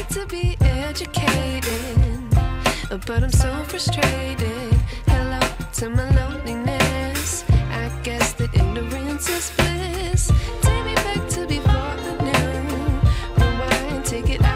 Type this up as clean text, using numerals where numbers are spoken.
to be educated, but I'm so frustrated. Hello to my loneliness. I guess that ignorance is bliss. Take me back to before the new. Rewind, take it